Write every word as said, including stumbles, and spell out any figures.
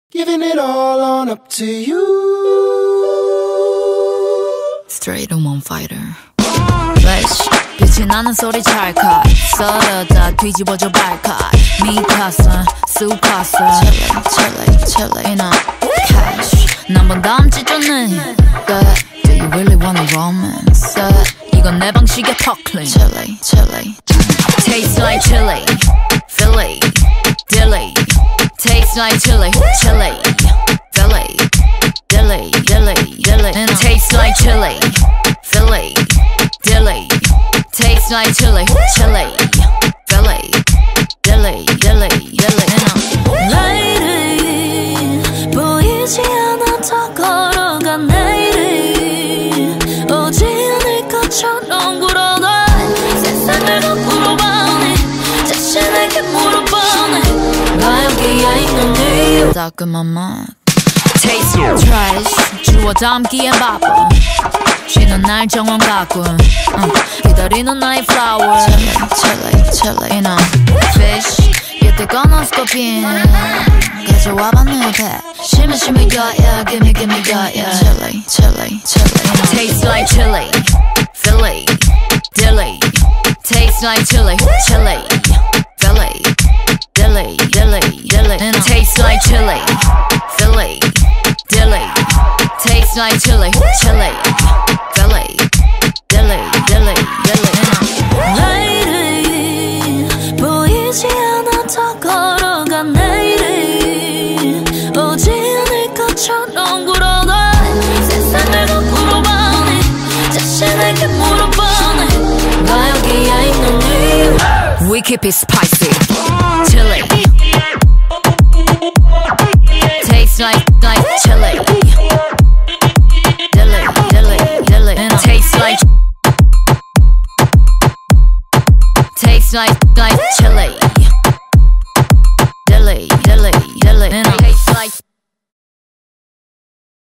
Giving it all on up to you. Straight on fighter. Flash 빛이 나는 소리 찰칵 썰어다 뒤집어져 발칵 미카사 수카사 Chile Chile Chile in a cash 난번 다음 지점은 That Do you really wanna romance That 이건 내 방식의 턱클린 Chile Chile Tastes like chili Philly Dilly Tastes like chili Chili Philly Dilly Dilly Dilly Tastes like chili Philly Dilly Tastes like chili Chili Philly Dilly Dilly Dilly Lady 보이지 않아 더 걸어간 내일이 오지 않을 것처럼 굴어가 세상을 거꾸로 보니 자신에게 물어보니 나 여기에 있는 이유 따끔한 맛 Taste trash 주워 담기엔 바빠 쉬는 날 정원 가꾼 uh, 기다리는 나의 flower Chile, chile, you know Fish 이때 꺼놓은 스코핀 가져와봐 내 옆에 심해 심해 yeah, yeah Give me, give me, yeah, yeah Chile, chile, chile, you know Tastes like chili Philly Dilly Tastes like chili Chili Philly Dilly, dilly, dilly Tastes like chili Philly Dilly Tastes like chili Chili Philly Dilly, dilly, dilly Lady 보이지 않아 더 걸어간 내일이 오지 않을 것처럼 굴어가 세상을 거꾸로 보니 자신에게 물어보니 나 여기에 있는 이유 We keep it spicy Chili Tastes like, like chili Dilly, dilly, dilly Tastes like Tastes like, like chili